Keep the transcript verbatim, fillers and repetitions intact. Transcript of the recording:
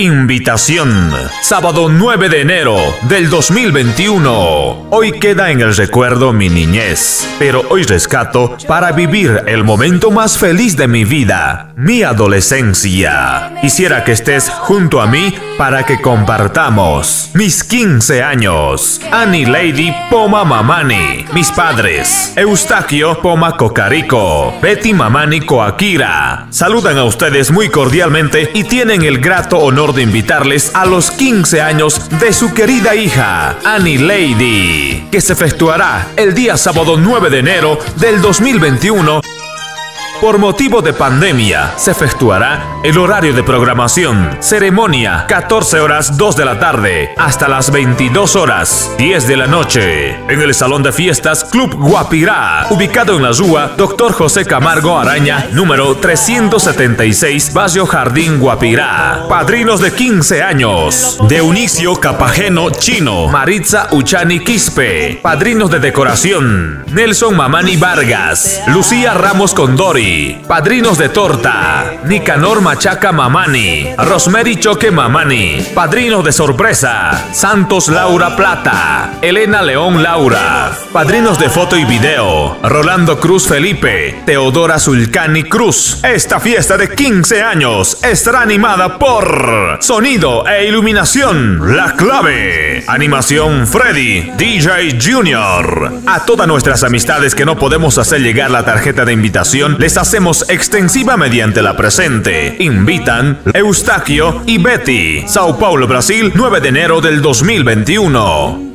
Invitación, sábado nueve de enero del dos mil veintiuno. Hoy queda en el recuerdo mi niñez, pero hoy rescato para vivir el momento más feliz de mi vida, mi adolescencia. Quisiera que estés junto a mí para que compartamos mis quince años. Annie Lady Poma Mamani, mis padres, Eustaquio Poma Cocarico, Betty Mamani Coakira, saludan a ustedes muy cordialmente y tienen el grato honor de invitarles a los quince años de su querida hija, Annie Lady, que se efectuará el día sábado nueve de enero del dos mil veintiuno. Por motivo de pandemia, se efectuará el horario de programación, ceremonia, catorce horas dos de la tarde, hasta las veintidós horas diez de la noche, en el Salón de Fiestas Club Guapirá, ubicado en la Rúa Doctor José Camargo Araña, número trescientos setenta y seis, Barrio Jardín, Guapirá. Padrinos de quince años: Dionisio Capajeno Chino, Maritza Uchani Quispe. Padrinos de decoración: Nelson Mamani Vargas, Lucía Ramos Condori. Padrinos de torta: Nicanor Machaca Mamani, Rosemary Choque Mamani. Padrinos de sorpresa: Santos Laura Plata, Elena León Laura. Padrinos de foto y video: Rolando Cruz Felipe, Teodora Zulcani Cruz. Esta fiesta de quince años estará animada por sonido e iluminación La Clave, animación Freddy, D J Junior. A todas nuestras amistades que no podemos hacer llegar la tarjeta de invitación, les hacemos extensiva mediante la presente. Invitan Eustaquio y Betty. Sao Paulo, Brasil, nueve de enero del dos mil veintiuno.